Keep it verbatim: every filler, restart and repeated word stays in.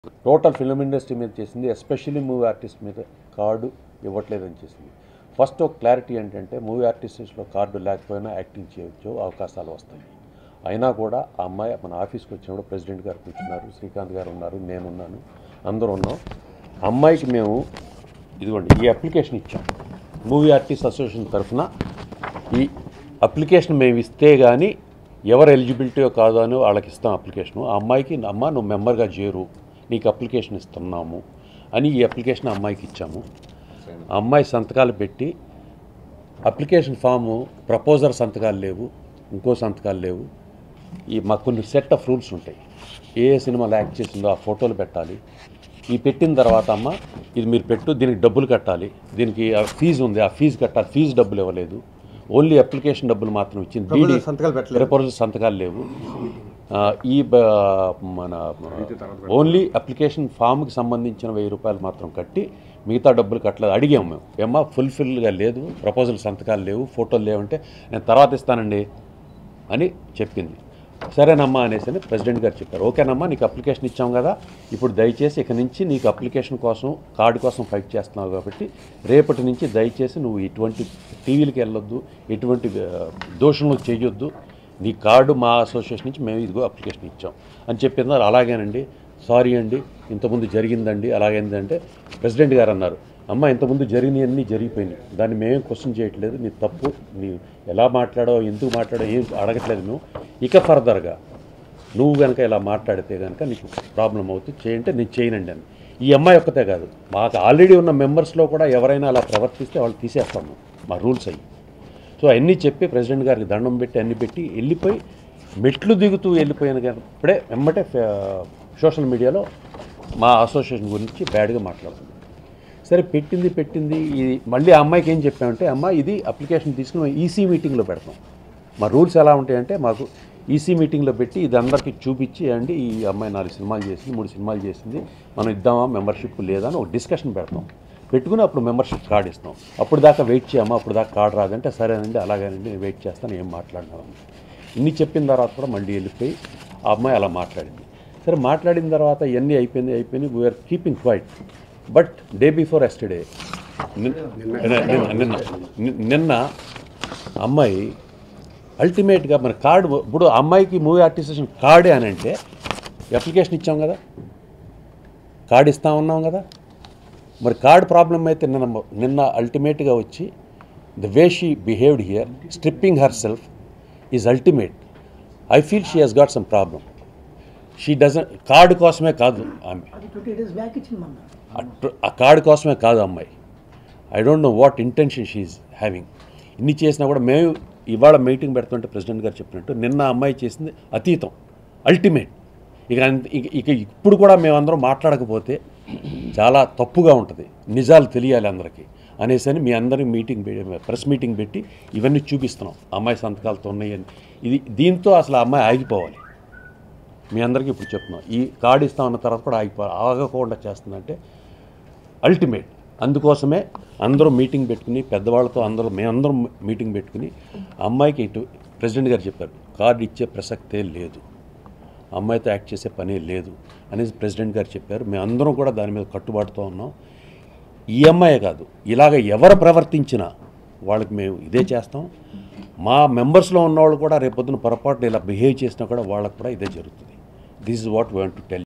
Total film industry మీద చేసింది, especially movie artist మీద కార్డు ఇవ్వట్లేదని చేసింది. ఫస్ట్ ఒక క్లారిటీ ఏంటంటే మూవీ ఆర్టిస్ట్లో కార్డు లేకపోయినా యాక్టింగ్ చేయొచ్చు, అవకాశాలు వస్తాయి. అయినా కూడా ఆ అమ్మాయి మన ఆఫీస్కి వచ్చినప్పుడు ప్రెసిడెంట్ గారు కూర్చున్నారు, శ్రీకాంత్ గారు ఉన్నారు, నేనున్నాను, అందరూ ఉన్నాం. అమ్మాయికి మేము ఇదిగోండి ఈ అప్లికేషన్ ఇచ్చాం. మూవీ ఆర్టిస్ట్ అసోసియేషన్ తరఫున ఈ అప్లికేషన్ మేము ఇస్తే కానీ ఎవరు ఎలిజిబిలిటీ కాదో అని వాళ్ళకి ఇస్తాం అప్లికేషను. ఆ అమ్మాయికి అమ్మ నువ్వు మెంబర్గా చేరు, నీకు అప్లికేషన్ ఇస్తున్నాము అని ఈ అప్లికేషన్ అమ్మాయికి ఇచ్చాము. ఆ అమ్మాయి సంతకాలు పెట్టి అప్లికేషన్ ఫాము ప్రపోజర్ సంతకాలు లేవు, ఇంకో సంతకాలు లేవు. ఈ మాకు కొన్ని సెట్ ఆఫ్ రూల్స్ ఉంటాయి. ఏ ఏ సినిమాలో యాక్ట్ చేసిందో ఆ ఫోటోలు పెట్టాలి. ఈ పెట్టిన తర్వాత అమ్మ ఇది మీరు పెట్టు, దీనికి డబ్బులు కట్టాలి, దీనికి ఫీజు ఉంది, ఆ ఫీజు కట్టాలి. ఫీజు డబ్బులు ఇవ్వలేదు, ఓన్లీ అప్లికేషన్ డబ్బులు మాత్రం ఇచ్చింది. డీడీ ప్రపోజల్ సంతకాలు లేవు. ఈ మన ఓన్లీ అప్లికేషన్ ఫామ్కి సంబంధించిన వెయ్యి రూపాయలు మాత్రం కట్టి మిగతా డబ్బులు కట్టలేదు. అడిగాము మేము, ఏమ్మా ఫుల్ఫిల్గా లేదు, ప్రపోజల్ సంతకాలు లేవు, ఫోటోలు లేవంటే నేను తర్వాత ఇస్తానండి అని చెప్పింది. సరేనమ్మా అనేసి అని ప్రెసిడెంట్ గారు చెప్పారు. ఓకేనమ్మా నీకు అప్లికేషన్ ఇచ్చాం కదా, ఇప్పుడు దయచేసి ఇక నుంచి నీకు అప్లికేషన్ కోసం కార్డు కోసం ఫైట్ చేస్తున్నావు కాబట్టి రేపటి నుంచి దయచేసి నువ్వు ఇటువంటి టీవీలకి వెళ్ళొద్దు, ఎటువంటి దోషణలు చేయొద్దు, నీ కార్డు మా అసోసియేషన్ నుంచి మేము ఇదిగో అప్లికేషన్ ఇచ్చాం అని చెప్పింది. అలాగేనండి, సారీ అండి, ఇంతకుముందు జరిగిందండి, అలాగైందంటే ప్రెసిడెంట్ గారు అన్నారు, అమ్మ ఇంతకుముందు జరిగినవన్నీ జరిగిపోయినాయి, దాన్ని మేమేం క్వశ్చన్ చేయట్లేదు, నీ తప్పు, నీ ఎలా మాట్లాడో ఎందుకు మాట్లాడో ఏం అడగట్లేదు నువ్వు, ఇక ఫర్దర్గా నువ్వు కనుక ఇలా మాట్లాడితే కనుక నీకు ప్రాబ్లం అవుతుంది, చేయంటే నేను చేయనండి అని. ఈ అమ్మాయి ఒక్కతే కాదు, మాకు ఆల్రెడీ ఉన్న మెంబర్స్లో కూడా ఎవరైనా అలా ప్రవర్తిస్తే వాళ్ళు తీసేస్తాము, మా రూల్స్ అయ్యి. సో అన్నీ చెప్పి ప్రెసిడెంట్ గారికి దండం పెట్టి అన్ని పెట్టి వెళ్ళిపోయి మెట్లు దిగుతూ వెళ్ళిపోయిన ఇప్పుడే వెంబటే సోషల్ మీడియాలో మా అసోసియేషన్ గురించి బ్యాడ్గా మాట్లాడుతుంది. సరే పెట్టింది పెట్టింది ఇది మళ్ళీ ఆ అమ్మాయికి ఏం చెప్పామంటే, అమ్మ ఇది అప్లికేషన్ తీసుకుని ఈసీ మీటింగ్లో పెడతాం. మా రూల్స్ ఎలా ఉంటాయంటే మాకు ఈసీ మీటింగ్లో పెట్టి ఇది అందరికీ చూపించి అండి ఈ అమ్మాయి నాలుగు సినిమాలు చేసింది, మూడు సినిమాలు చేసింది, మనం ఇద్దామా మెంబర్షిప్ లేదా అని ఒక డిస్కషన్ పెడతాం. పెట్టుకుని అప్పుడు మెంబర్షిప్ కార్డు ఇస్తాం. అప్పుడు దాకా వెయిట్ చేయమ్మా, అప్పుడు దాకా కార్డు రాదంటే సరేనండి అలాగేనండి నేను వెయిట్ చేస్తాను, ఏం మాట్లాడినాను ఇన్ని చెప్పిన తర్వాత కూడా మళ్ళీ వెళ్ళిపోయి ఆ అమ్మాయి అలా మాట్లాడింది. సరే మాట్లాడిన తర్వాత ఇవన్నీ అయిపోయింది అయిపోయింది we're keeping quiet. But day before yesterday నిన్న నిన్న అమ్మాయి అల్టిమేట్గా మన కార్డు, ఇప్పుడు అమ్మాయికి మూవీ ఆర్టిస్టేషన్ కార్డే అని అంటే అప్లికేషన్ ఇచ్చాం కదా, కార్డు ఇస్తా ఉన్నాం కదా, మరి కార్డ్ ప్రాబ్లం అయితే నిన్న నిన్న అల్టిమేట్గా వచ్చి the way she behaved here stripping herself is ultimate. I feel she has got some problem. She doesn't card కోసమే కాదు ఆమె, ఆ కార్డు కోసమే కాదు అమ్మాయి. I don't know what intention she is having. ఇన్ని చేసినా కూడా మేము ఇవాళ మీటింగ్ పెడుతుంటే ప్రెసిడెంట్ గారు చెప్పినట్టు నిన్న అమ్మాయి చేసింది అతీతం, అల్టిమేట్. ఇక ఇక ఇప్పుడు కూడా మేమందరం మాట్లాడకపోతే చాలా తప్పుగా ఉంటుంది, నిజాలు తెలియాలి అందరికీ అనేసి అని మీ అందరికీ మీటింగ్ ప్రెస్ మీటింగ్ పెట్టి ఇవన్నీ చూపిస్తున్నాం. అమ్మాయి సంతకాలతో ఉన్నాయని ఇది దీంతో అసలు ఆ అమ్మాయి ఆగిపోవాలి. మీ అందరికీ ఇప్పుడు చెప్తున్నాం, ఈ కార్డు ఇస్తామన్న తర్వాత కూడా ఆగిపోవాలి. ఆగకుండా చేస్తుందంటే అల్టిమేట్. అందుకోసమే అందరూ మీటింగ్ పెట్టుకుని పెద్దవాళ్ళతో అందరూ మేమందరం మీటింగ్ పెట్టుకుని అమ్మాయికి ఇటు ప్రెసిడెంట్ గారు చెప్పారు, కార్డు ఇచ్చే ప్రసక్తే లేదు, అమ్మాయితో యాక్ట్ చేసే పనే లేదు అనేసి ప్రెసిడెంట్ గారు చెప్పారు. మేమందరం కూడా దాని మీద కట్టుబాటుతో ఉన్నాం. ఈ అమ్మాయే కాదు, ఇలాగ ఎవరు ప్రవర్తించినా వాళ్ళకి మేము ఇదే చేస్తాం. మా మెంబర్స్లో ఉన్నవాళ్ళు కూడా రేపొద్దున పొరపాటున ఇలా బిహేవ్ చేసినా కూడా వాళ్ళకు కూడా ఇదే జరుగుతుంది. This is what we want to tell.